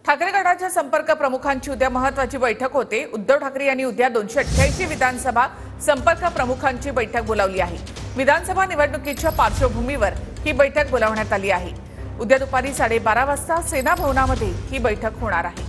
ठाकरे गटाच्या संपर्क प्रमुखांची उद्या महत्त्वाची बैठक होते। उद्धव ठाकरे यांनी उद्या 288 विधानसभा संपर्क प्रमुखांची बैठक बोलावली आहे। विधानसभा निवडणुकीच्या पार्श्वभूमीवर ही बैठक बोलावण्यात आली आहे। उद्या दुपारी 12:30 वाजता सेना भवनामध्ये ही बैठक होणार आहे।